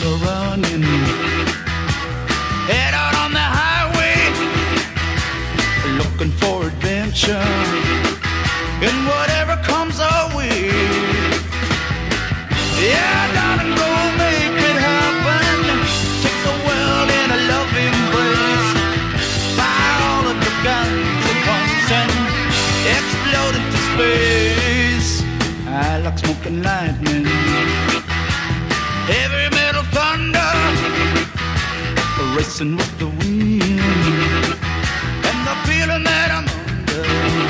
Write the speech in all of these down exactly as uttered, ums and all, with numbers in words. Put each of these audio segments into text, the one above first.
motor running, head out on the highway, looking for adventure and whatever comes our way. Yeah, darling, go make it happen. Take the world in a loving embrace. Fire all of the guns at once and explode into space. I like smoke and lightning, heavy metal thunder, racing with the wind, and the feeling that I'm under.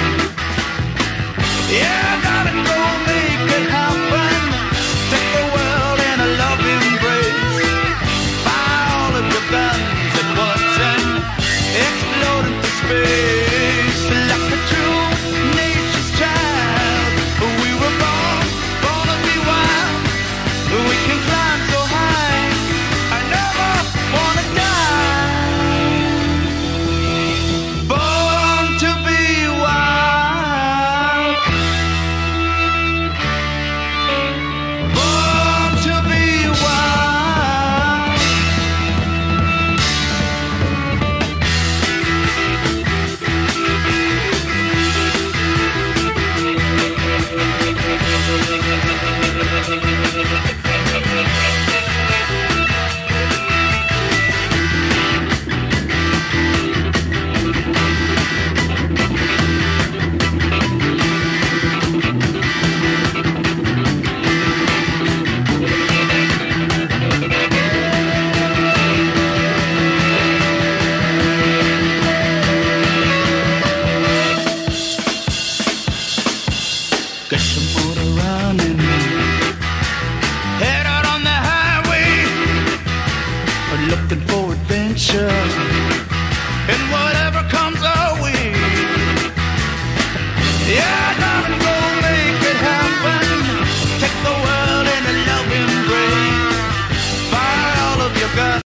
Yeah, darling, go make it happen. Take the world in a loving embrace. Fire all of your guns at once and explode into space. Like a true nature's child, we were born, born to be wild. We can climb so high, I never wanna die. Born to be wild, born to be wild. Get your motor running, head out on the highway, looking for adventure and whatever comes our way. Yeah.